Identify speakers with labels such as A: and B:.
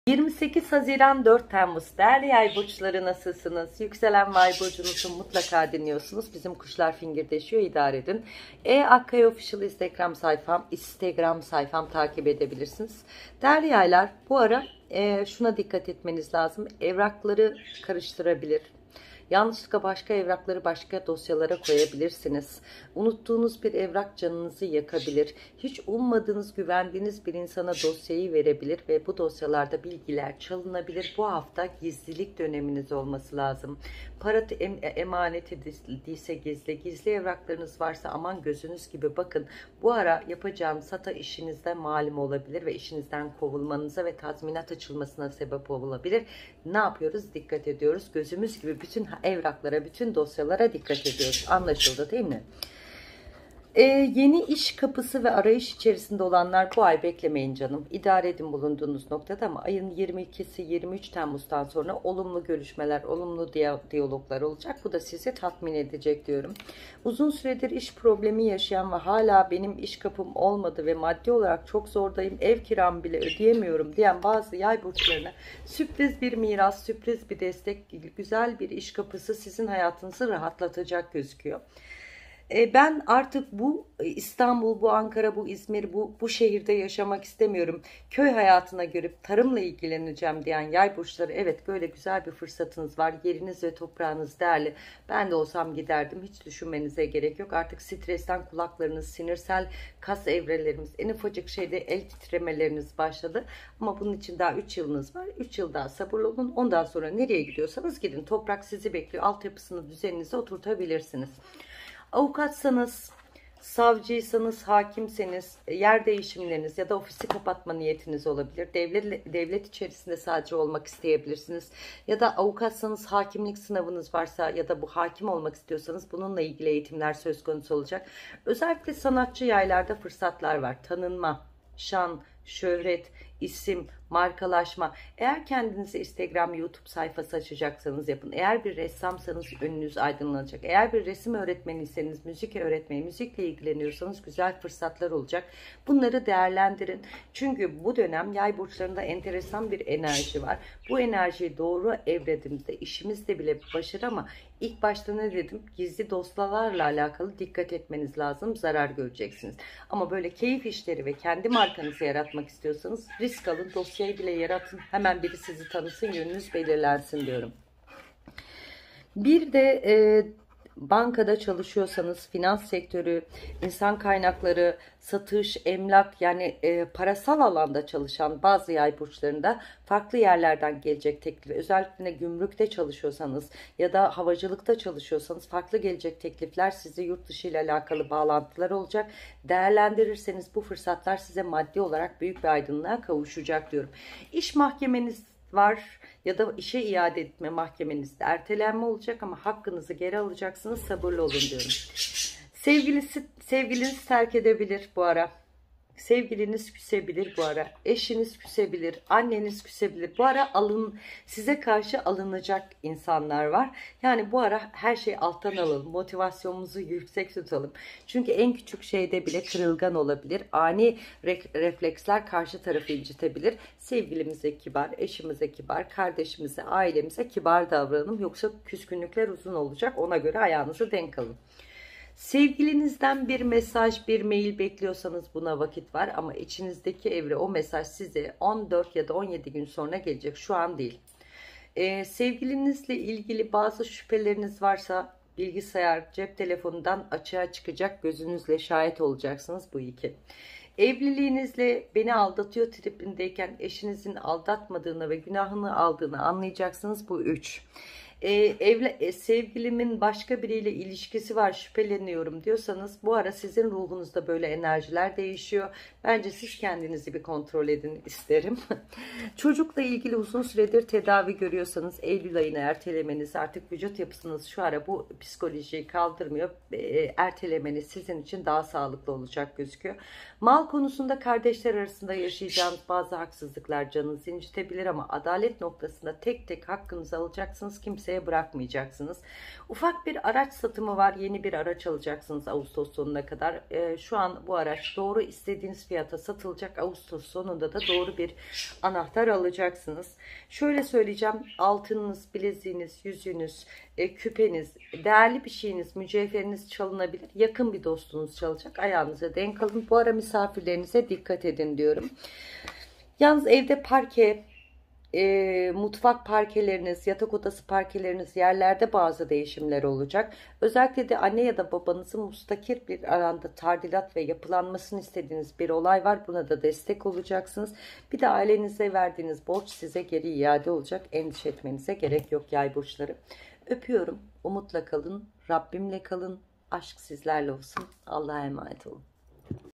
A: 28 Haziran 4 Temmuz. Değerli yay burçları, nasılsınız? Yükselen ve ay burcunuzu mutlaka dinliyorsunuz. Bizim kuşlar fingirdeşiyor, idare edin. Akkay Official Instagram sayfam takip edebilirsiniz. Değerli yaylar, bu ara şuna dikkat etmeniz lazım. Evrakları karıştırabilir. Yanlışlıkla başka evrakları başka dosyalara koyabilirsiniz. Unuttuğunuz bir evrak canınızı yakabilir. Hiç ummadığınız, güvendiğiniz bir insana dosyayı verebilir ve bu dosyalarda bilgiler çalınabilir. Bu hafta gizlilik döneminiz olması lazım. Para emaneti değilse gizli evraklarınız varsa aman gözünüz gibi bakın. Bu ara yapacağınız hata işinizde malum olabilir ve işinizden kovulmanıza ve tazminat açılmasına sebep olabilir. Ne yapıyoruz? Dikkat ediyoruz. Gözümüz gibi bütün evraklara, bütün dosyalara dikkat ediyoruz. Anlaşıldı değil mi? Yeni iş kapısı ve arayış içerisinde olanlar bu ay beklemeyin canım. İdare edin bulunduğunuz noktada, ama ayın 22'si 23 Temmuz'dan sonra olumlu görüşmeler, olumlu diyaloglar olacak. Bu da sizi tatmin edecek diyorum. Uzun süredir iş problemi yaşayan ve hala benim iş kapım olmadı ve maddi olarak çok zordayım, ev kiramı bile ödeyemiyorum diyen bazı yay burçlarına sürpriz bir miras, sürpriz bir destek, güzel bir iş kapısı sizin hayatınızı rahatlatacak gözüküyor. Ben artık bu İstanbul, bu Ankara, bu İzmir, bu şehirde yaşamak istemiyorum. Köy hayatına görüp tarımla ilgileneceğim diyen yay burçları, evet, böyle güzel bir fırsatınız var. Yeriniz ve toprağınız değerli. Ben de olsam giderdim. Hiç düşünmenize gerek yok. Artık stresten kulaklarınız, sinirsel kas evrelerimiz, en ufacık şeyde el titremeleriniz başladı. Ama bunun için daha 3 yılınız var. 3 yıl daha sabırlı olun. Ondan sonra nereye gidiyorsanız gidin. Toprak sizi bekliyor. Altyapısını, düzeninizi oturtabilirsiniz. Avukatsanız, savcıysanız, hakimseniz, yer değişimleriniz ya da ofisi kapatma niyetiniz olabilir. Devlet içerisinde sadece olmak isteyebilirsiniz. Ya da avukatsanız hakimlik sınavınız varsa ya da bu hakim olmak istiyorsanız bununla ilgili eğitimler söz konusu olacak. Özellikle sanatçı yaylarda fırsatlar var. Tanınma, şan, şöhret, isim, markalaşma. Eğer kendinize Instagram, YouTube sayfası açacaksanız yapın. Eğer bir ressamsanız önünüz aydınlanacak. Eğer bir resim öğretmeniyseniz, müzik öğretmeni, müzikle ilgileniyorsanız güzel fırsatlar olacak. Bunları değerlendirin. Çünkü bu dönem yay burçlarında enteresan bir enerji var. Bu enerjiyi doğru evrediğimizde işimizde bile başarır, ama ilk başta ne dedim? Gizli dosyalarla alakalı dikkat etmeniz lazım. Zarar göreceksiniz. Ama böyle keyif işleri ve kendi markanızı yaratmak istiyorsanız risk alın, dosyayı bile yaratın. Hemen biri sizi tanısın, yönünüz belirlensin diyorum. Bir de bankada çalışıyorsanız, finans sektörü, insan kaynakları, satış, emlak, yani parasal alanda çalışan bazı yay burçlarında farklı yerlerden gelecek teklif. Özellikle gümrükte çalışıyorsanız ya da havacılıkta çalışıyorsanız farklı gelecek teklifler, size yurt dışı ile alakalı bağlantılar olacak. Değerlendirirseniz bu fırsatlar size maddi olarak büyük bir aydınlığa kavuşacak diyorum. İş mahkemeniz var ya da işe iade etme mahkemenizde ertelenme olacak, ama hakkınızı geri alacaksınız, sabırlı olun diyorum. Sevgiliniz terk edebilir bu ara. Sevgiliniz küsebilir bu ara. Eşiniz küsebilir. Anneniz küsebilir. Bu ara size karşı alınacak insanlar var. Yani bu ara her şeyi alttan alalım. Motivasyonumuzu yüksek tutalım. Çünkü en küçük şeyde bile kırılgan olabilir. Ani refleksler karşı tarafı incitebilir. Sevgilimize kibar, eşimize kibar, kardeşimize, ailemize kibar davranalım. Yoksa küskünlükler uzun olacak. Ona göre ayağınızı denk alın. Sevgilinizden bir mesaj, bir mail bekliyorsanız buna vakit var, ama içinizdeki evre o mesaj size 14 ya da 17 gün sonra gelecek, şu an değil. Sevgilinizle ilgili bazı şüpheleriniz varsa bilgisayar, cep telefonundan açığa çıkacak, gözünüzle şahit olacaksınız, bu 2. Evliliğinizle beni aldatıyor tripindeyken eşinizin aldatmadığını ve günahını aldığını anlayacaksınız, bu 3. Sevgilimin başka biriyle ilişkisi var, şüpheleniyorum diyorsanız bu ara sizin ruhunuzda böyle enerjiler değişiyor. Bence siz kendinizi bir kontrol edin isterim. Çocukla ilgili uzun süredir tedavi görüyorsanız Eylül ayını ertelemeniz, artık vücut yapısınız şu ara bu psikolojiyi kaldırmıyor. Ertelemeniz sizin için daha sağlıklı olacak gözüküyor. Mal konusunda kardeşler arasında yaşayacağınız bazı haksızlıklar canınızı incitebilir, ama adalet noktasında tek tek hakkınızı alacaksınız. Kimse kimseye bırakmayacaksınız. Ufak bir araç satımı var. Yeni bir araç alacaksınız Ağustos sonuna kadar. Şu an bu araç doğru istediğiniz fiyata satılacak. Ağustos sonunda da doğru bir anahtar alacaksınız. Şöyle söyleyeceğim. Altınınız, bileziğiniz, yüzüğünüz, küpeniz, değerli bir şeyiniz, mücevheriniz çalınabilir. Yakın bir dostunuz çalacak. Ayağınıza denk alın. Bu ara misafirlerinize dikkat edin diyorum. Yalnız evde parke, mutfak parkeleriniz, yatak odası parkeleriniz, yerlerde bazı değişimler olacak. Özellikle de anne ya da babanızın müstakil bir alanda tadilat ve yapılanmasını istediğiniz bir olay var. Buna da destek olacaksınız. Bir de ailenize verdiğiniz borç size geri iade olacak. Endişe etmenize gerek yok yay burçları. Öpüyorum. Umutla kalın. Rabbimle kalın. Aşk sizlerle olsun. Allah'a emanet olun.